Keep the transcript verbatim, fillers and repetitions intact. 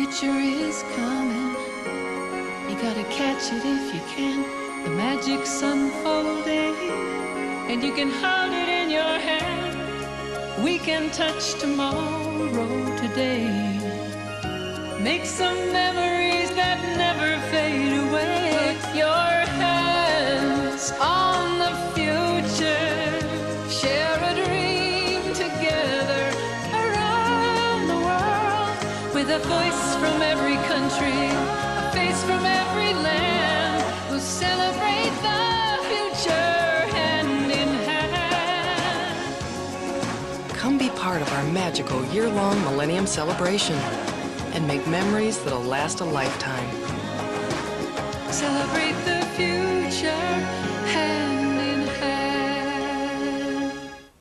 future is coming. You gotta catch it if you can. The magic's unfolding, and you can hold it in your hand. We can touch tomorrow today. Make some memories that never fade away. Put your hands on the future. Share a dream together around the world. With a voice from every country, a face from every land. We'll celebrate the future hand in hand. Come be part of our magical year-long Millennium Celebration and make memories that'll last a lifetime. Celebrate